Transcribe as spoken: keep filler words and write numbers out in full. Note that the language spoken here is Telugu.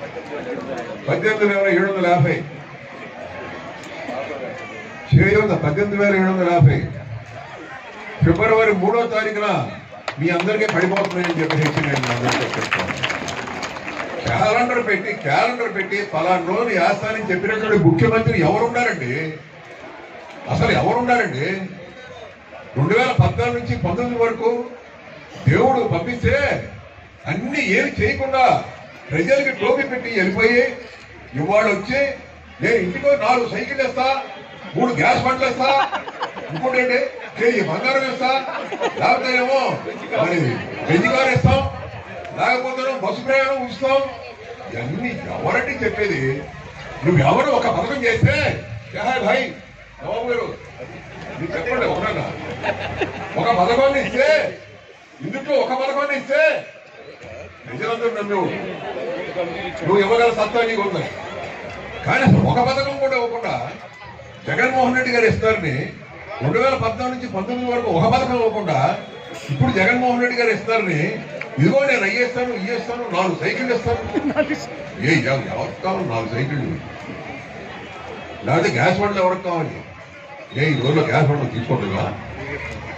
పద్దెనిమిది వేల ఏడు వందల యాభై చేయూత పద్దెనిమిది వేల ఏడు వందల యాభై ఫిబ్రవరి మూడో తారీఖున మీ అందరికీ పడిపోతున్నాయని చెప్పేసి నేను అందరికీ చెప్తాను. క్యాలెండర్ పెట్టి క్యాలెండర్ పెట్టి పలానా రోజు వేస్తానని చెప్పినటువంటి ముఖ్యమంత్రి ఎవరున్నారండి? అసలు ఎవరున్నారండి? రెండు వేల పద్నాలుగు నుంచి పంతొమ్మిది వరకు దేవుడు పంపిస్తే అన్ని ఏమి చేయకుండా ప్రజలకి టోపీ పెట్టి వెళ్ళిపోయి ఇవాళ వచ్చి నేను ఇంటికో నాలుగు సైకిల్ వేస్తా, మూడు గ్యాస్ బండ్లు వేస్తా, ఇంకోటి కేజీ బంగారం వేస్తా, లేకపోతే ఏమో మరి వెండి కారు వేస్తాం, లేకపోతే బస్సు ప్రయాణం ఉంచుతాం. ఇవన్నీ ఎవరంటే చెప్పేది? నువ్వు ఎవరు ఒక పథకం చేస్తే భాయ్ బాబు గారు మీరు చెప్పండి, ఒకరన్నా ఒక పథకాన్ని ఇస్తే ఇందులో ఒక పథకాన్ని ఇస్తే ప్రజలందరూ నమ్మేవాడు నువ్వు ఇవ్వగల సత్తా నీకు ఉంది. కానీ అసలు ఒక పథకం కూడా ఇవ్వకుండా జగన్మోహన్ రెడ్డి గారు ఇస్తారని రెండు వేల పద్నాలుగు నుంచి పంతొమ్మిది వరకు ఒక పథకం ఇవ్వకుండా ఇప్పుడు జగన్మోహన్ రెడ్డి గారు ఇస్తారని ఇదిగో నేను అయ్యేస్తాను ఇయ్యేస్తాను నాలుగు సైకిళ్ళు ఇస్తాను. ఏ ఎవరికి కావాలి నాలుగు సైకిళ్ళు? లేకపోతే గ్యాస్ బండ్లు ఎవరికి కావాలి? ఏ ఈ రోజులో గ్యాస్ బండ్లు తీసుకోవట్లేదా?